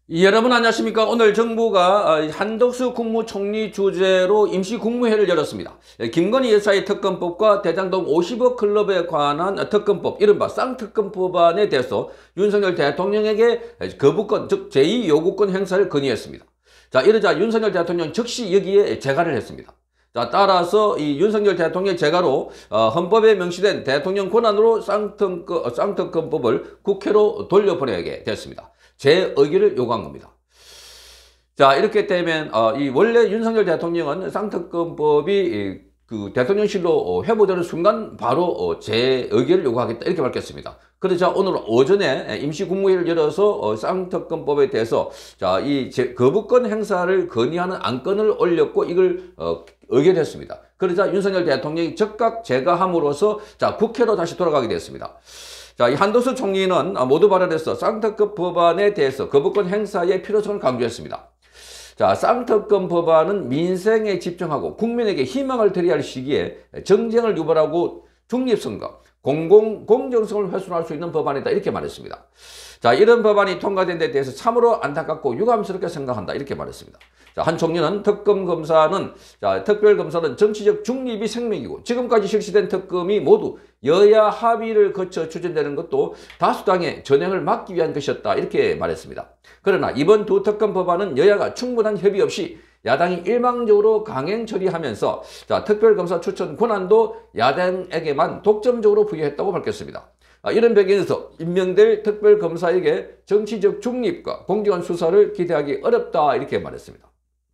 여러분 안녕하십니까? 오늘 정부가 한덕수 국무총리 주재로 임시국무회의를 열었습니다. 김건희 여사의 특검법과 대장동 50억 클럽에 관한 특검법, 이른바 쌍특검법안에 대해서 윤석열 대통령에게 거부권, 즉 제2요구권 행사를 건의했습니다. 자, 이러자 윤석열 대통령 즉시 여기에 재가를 했습니다. 자, 따라서 이 윤석열 대통령의 재가로 헌법에 명시된 대통령 권한으로 쌍특검법을 국회로 돌려보내게 됐습니다. 제 의결을 요구한 겁니다. 자, 이렇게 되면 이 원래 윤석열 대통령은 쌍특검법이 그 대통령실로 회부되는 순간 바로 제 의결을 요구하겠다 이렇게 밝혔습니다. 그러자 오늘 오전에 임시국무회의를 열어서 쌍특검법에 대해서 이 거부권 행사를 건의하는 안건을 올렸고 이걸 의결했습니다. 그러자 윤석열 대통령이 즉각 재가함으로써 국회로 다시 돌아가게 됐습니다. 자, 이 한덕수 총리는 모두 발언에서 쌍특검 법안에 대해서 거부권 행사의 필요성을 강조했습니다. 자, 쌍특검 법안은 민생에 집중하고 국민에게 희망을 드려야 할 시기에 정쟁을 유발하고 중립성과 공정성을 훼손할 수 있는 법안이다 이렇게 말했습니다. 자, 이런 법안이 통과된 데 대해서 참으로 안타깝고 유감스럽게 생각한다 이렇게 말했습니다. 자, 한 총리는 특별검사는 정치적 중립이 생명이고 지금까지 실시된 특검이 모두 여야 합의를 거쳐 추진되는 것도 다수당의 전횡을 막기 위한 것이었다 이렇게 말했습니다. 그러나 이번 두 특검 법안은 여야가 충분한 협의 없이 야당이 일방적으로 강행 처리하면서 특별검사 추천 권한도 야당에게만 독점적으로 부여했다고 밝혔습니다. 이런 배경에서 임명될 특별검사에게 정치적 중립과 공정한 수사를 기대하기 어렵다 이렇게 말했습니다.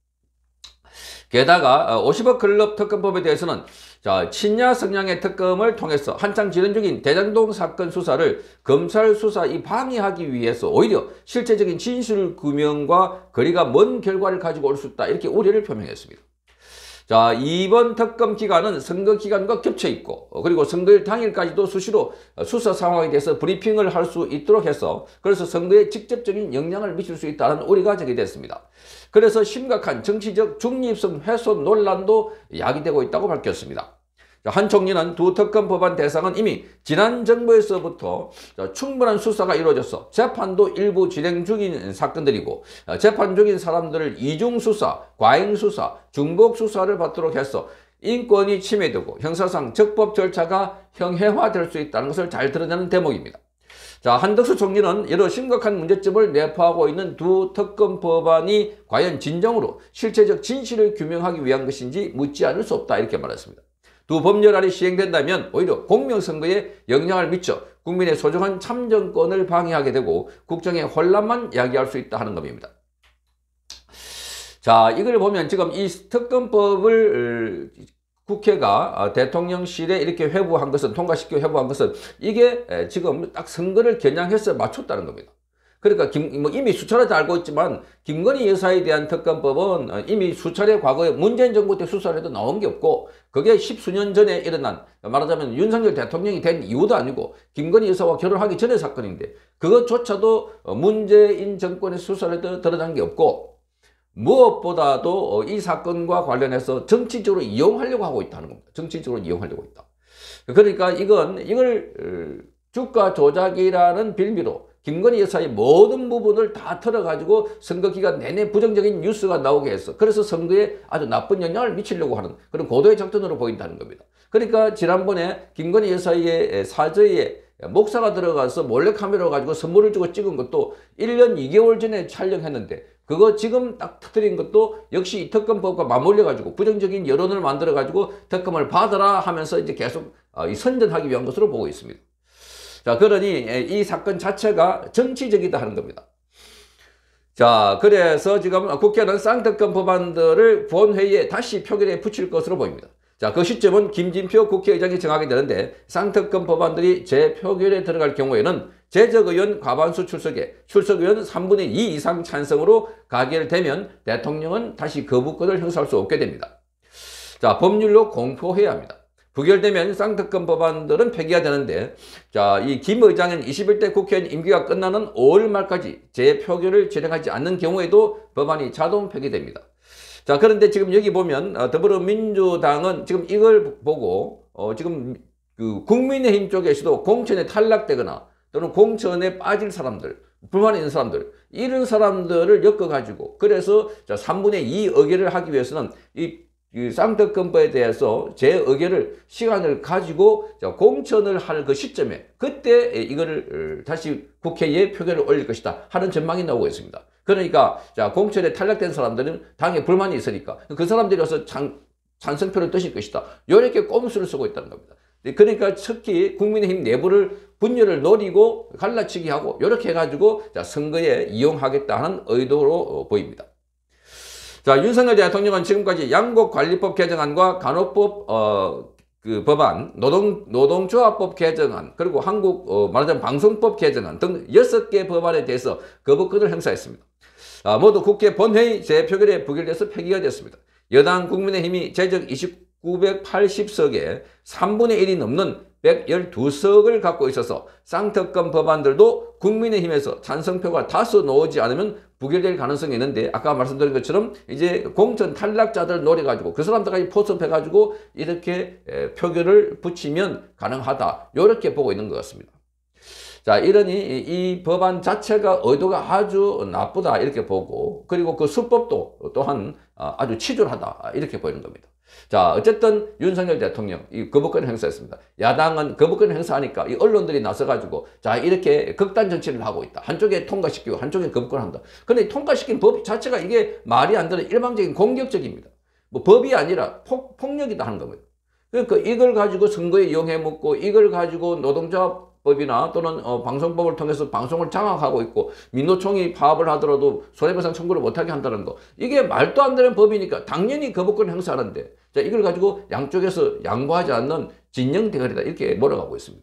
게다가 50억 클럽 특검법에 대해서는 친야 성향의 특검을 통해서 한창 진행 중인 대장동 사건 수사를 검찰 수사 방해하기 위해서 오히려 실체적인 진실 규명과 거리가 먼 결과를 가지고 올 수 있다 이렇게 우려를 표명했습니다. 자, 이번 특검 기간은 선거 기간과 겹쳐 있고 그리고 선거일 당일까지도 수시로 수사 상황에 대해서 브리핑을 할 수 있도록 해서 그래서 선거에 직접적인 영향을 미칠 수 있다는 우려가 제기됐습니다. 그래서 심각한 정치적 중립성 훼손 논란도 야기되고 있다고 밝혔습니다. 한 총리는 두 특검 법안 대상은 이미 지난 정부에서부터 충분한 수사가 이루어져서 재판도 일부 진행 중인 사건들이고 재판 중인 사람들을 이중수사, 과잉수사, 중복수사를 받도록 해서 인권이 침해되고 형사상 적법 절차가 형해화될 수 있다는 것을 잘 드러내는 대목입니다. 자, 한덕수 총리는 여러 심각한 문제점을 내포하고 있는 두 특검 법안이 과연 진정으로 실체적 진실을 규명하기 위한 것인지 묻지 않을 수 없다 이렇게 말했습니다. 두 법률안이 시행된다면 오히려 공명선거에 영향을 미쳐 국민의 소중한 참정권을 방해하게 되고 국정의 혼란만 야기할 수 있다 하는 겁니다. 자, 이걸 보면 지금 이 특검법을 국회가 대통령실에 이렇게 회부한 것은 통과시켜 회부한 것은 이게 지금 딱 선거를 겨냥해서 맞췄다는 겁니다. 그러니까 이미 수차례 다 알고 있지만 김건희 여사에 대한 특검법은 이미 수차례 과거에 문재인 정부 때 수사를 해도 나온 게 없고 그게 십수년 전에 일어난 말하자면 윤석열 대통령이 된 이유도 아니고 김건희 여사와 결혼하기 전의 사건인데 그것조차도 문재인 정권의 수사를 해도 드러난 게 없고 무엇보다도 이 사건과 관련해서 정치적으로 이용하려고 하고 있다는 겁니다. 정치적으로 이용하려고 있다. 그러니까 이걸 주가 조작이라는 빌미로 김건희 여사의 모든 부분을 다 털어가지고 선거 기간 내내 부정적인 뉴스가 나오게 해서 그래서 선거에 아주 나쁜 영향을 미치려고 하는 그런 고도의 작전으로 보인다는 겁니다. 그러니까 지난번에 김건희 여사의 사저에 목사가 들어가서 몰래카메라 가지고 선물을 주고 찍은 것도 1년 2개월 전에 촬영했는데 그거 지금 딱 터뜨린 것도 역시 이 특검법과 맞물려 가지고 부정적인 여론을 만들어 가지고 특검을 받아라 하면서 이제 계속 선전하기 위한 것으로 보고 있습니다. 자, 그러니 이 사건 자체가 정치적이다 하는 겁니다. 자, 그래서 지금 국회는 쌍특검 법안들을 본회의에 다시 표결에 붙일 것으로 보입니다. 자, 그 시점은 김진표 국회의장이 정하게 되는데 쌍특검 법안들이 재표결에 들어갈 경우에는 재적의원 과반수 출석에 출석의원 3분의 2 이상 찬성으로 가결되면 대통령은 다시 거부권을 행사할 수 없게 됩니다. 자, 법률로 공포해야 합니다. 부결되면 쌍특검 법안들은 폐기가 되는데 이 김 의장은 21대 국회의원 임기가 끝나는 5월 말까지 재표결을 진행하지 않는 경우에도 법안이 자동 폐기됩니다. 자, 그런데 지금 여기 보면 더불어민주당은 지금 이걸 보고 지금 그 국민의힘 쪽에서도 공천에 탈락되거나 또는 공천에 빠질 사람들 불만이 있는 사람들, 이런 사람들을 엮어가지고, 그래서 3분의 2 의결을 하기 위해서는 이 쌍특검법에 대해서 제 의결을 시간을 가지고 공천을 할 그 시점에 그때 이거를 다시 국회에 표결을 올릴 것이다 하는 전망이 나오고 있습니다. 그러니까 공천에 탈락된 사람들은 당에 불만이 있으니까 그 사람들이 와서 찬성표를 뜨실 것이다. 이렇게 꼼수를 쓰고 있다는 겁니다. 그러니까 특히 국민의힘 내부를 분열을 노리고 갈라치기 하고 이렇게 해가지고 선거에 이용하겠다 하는 의도로 보입니다. 자, 윤석열 대통령은 지금까지 양곡관리법 개정안과 간호법 그 법안, 노동조합법 개정안, 그리고 말하자면 방송법 개정안 등 6개 법안에 대해서 거부권을 행사했습니다. 모두 국회 본회의 재표결에 부결돼서 폐기가 됐습니다. 여당 국민의힘이 제적 980석에 3분의 1이 넘는 112석을 갖고 있어서 쌍특검 법안들도 국민의힘에서 찬성표가 다수 나오지 않으면 부결될 가능성이 있는데, 아까 말씀드린 것처럼 이제 공천 탈락자들 노려가지고 그 사람들까지 포섭해가지고 이렇게 표결을 붙이면 가능하다, 이렇게 보고 있는 것 같습니다. 자, 이러니 이 법안 자체가 의도가 아주 나쁘다 이렇게 보고, 그리고 그 수법도 또한 아주 치졸하다 이렇게 보이는 겁니다. 자, 어쨌든 윤석열 대통령 이 거부권을 행사했습니다. 야당은 거부권을 행사하니까 이 언론들이 나서가지고 자, 이렇게 극단 정치를 하고 있다. 한쪽에 통과시키고 한쪽에 거부권을 한다. 그런데 통과시킨 법 자체가 이게 말이 안 되는 일방적인 공격적입니다. 뭐 법이 아니라 폭력이다 하는 겁니다. 그러니까 이걸 가지고 선거에 이용해 먹고, 이걸 가지고 노동조합법이나 또는 방송법을 통해서 방송을 장악하고 있고, 민노총이 파업을 하더라도 손해배상 청구를 못하게 한다는 거, 이게 말도 안 되는 법이니까 당연히 거부권을 행사하는데, 자, 이걸 가지고 양쪽에서 양보하지 않는 진영 대결이다 이렇게 몰아가고 있습니다.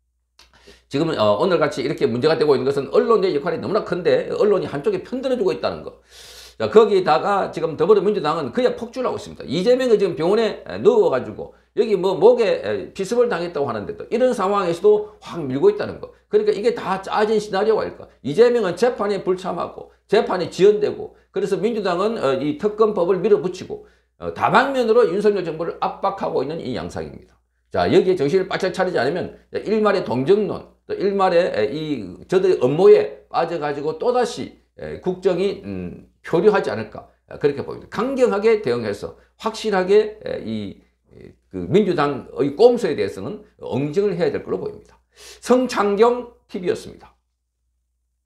지금 오늘같이 이렇게 문제가 되고 있는 것은 언론의 역할이 너무나 큰데 언론이 한쪽에 편들어주고 있다는 거. 자, 거기다가 지금 더불어민주당은 그냥 폭주를 하고 있습니다. 이재명이 지금 병원에 누워가지고 여기 뭐 목에 피습을 당했다고 하는데도 이런 상황에서도 확 밀고 있다는 거. 그러니까 이게 다 짜진 시나리오가 아닐까. 이재명은 재판에 불참하고 재판이 지연되고, 그래서 민주당은 이 특검법을 밀어붙이고 다방면으로 윤석열 정부를 압박하고 있는 이 양상입니다. 자, 여기에 정신을 바짝 차리지 않으면 일말의 동정론, 또 일말의 저들의 업무에 빠져가지고 또다시 국정이 표류하지 않을까, 그렇게 보입니다. 강경하게 대응해서 확실하게 그 민주당의 꼼수에 대해서는 응징을 해야 될 걸로 보입니다. 성창경 TV였습니다.